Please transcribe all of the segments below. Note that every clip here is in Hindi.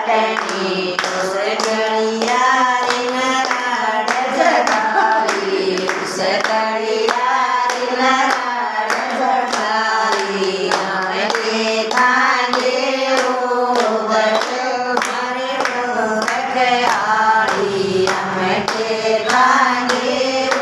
टणी उस गलियारी नराड़ जगारी उस गलियारी नराड़ जगारी हमें थांगे मारे मूरख आड़ी हमें थांगे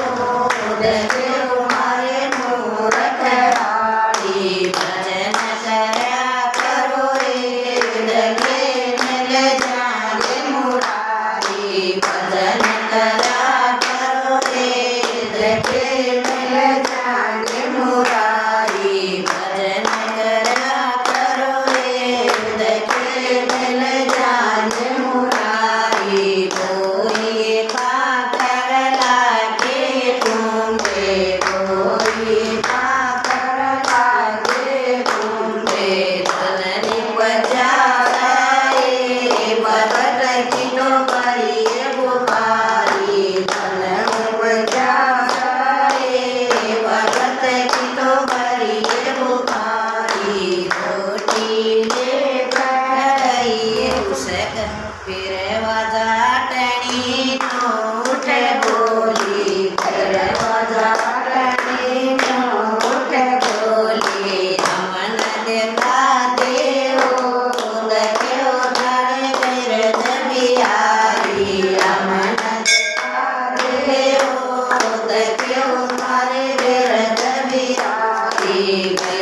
मारे मूरख आड़ी भजन करया करो रे लगे मिल जाए मुरारी भजन करया करो रे लगे मिल जाए मुरारी भजन करया करो रे लगे मिल जाए मुरारी कोई पाकर लागे तुम्हे कोई पाकर लागे तुम्हे धननी बजाए भगत की तो बड़ी बुखारी धननी बजाए भगत की तो बड़ी बुखारी रोटी ले गई उसक फिर वाजा टणी तो उठ बोली फिर वाजा टणी तो उठ बोली अमन देखा देव देखे उधारे बिरद बिहारी अमन देखा देव देखे उधारे बिरद बिहारी